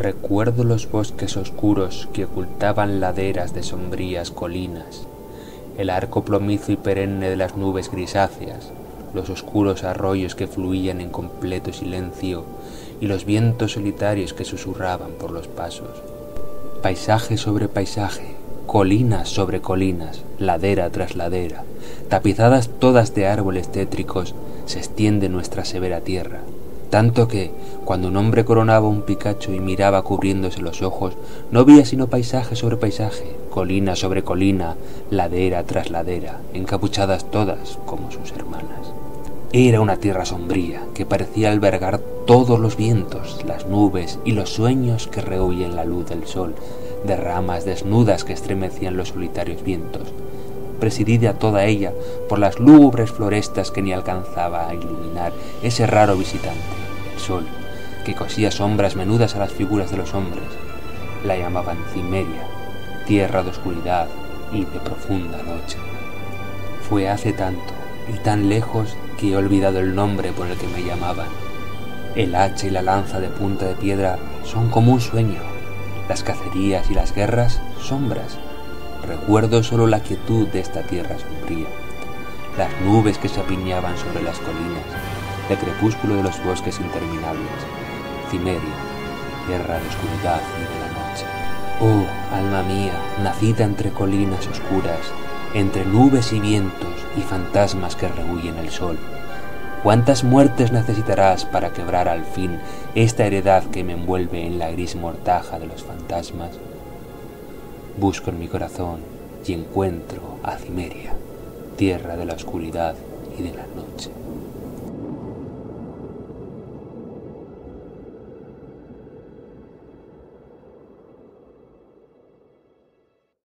Recuerdo los bosques oscuros que ocultaban laderas de sombrías colinas, el arco plomizo y perenne de las nubes grisáceas, los oscuros arroyos que fluían en completo silencio y los vientos solitarios que susurraban por los pasos. Paisaje sobre paisaje, colinas sobre colinas, ladera tras ladera, tapizadas todas de árboles tétricos, se extiende nuestra severa tierra, tanto que, cuando un hombre coronaba un picacho y miraba cubriéndose los ojos, no veía sino paisaje sobre paisaje, colina sobre colina, ladera tras ladera, encapuchadas todas como sus hermanas. Era una tierra sombría que parecía albergar todos los vientos, las nubes y los sueños que rehuyen la luz del sol, de ramas desnudas que estremecían los solitarios vientos, presidida toda ella por las lúgubres florestas que ni alcanzaba a iluminar ese raro visitante, el sol, que cosía sombras menudas a las figuras de los hombres. La llamaban Cimeria, tierra de oscuridad y de profunda noche. Fue hace tanto y tan lejos que he olvidado el nombre por el que me llamaban. El hacha y la lanza de punta de piedra son como un sueño, las cacerías y las guerras sombras. Recuerdo solo la quietud de esta tierra sombría, las nubes que se apiñaban sobre las colinas, el crepúsculo de los bosques interminables. Cimeria, tierra de oscuridad y de la noche. Oh, alma mía, nacida entre colinas oscuras, entre nubes y vientos y fantasmas que rehuyen el sol, ¿cuántas muertes necesitarás para quebrar al fin esta heredad que me envuelve en la gris mortaja de los fantasmas? Busco en mi corazón y encuentro a Cimeria, tierra de la oscuridad y de la noche.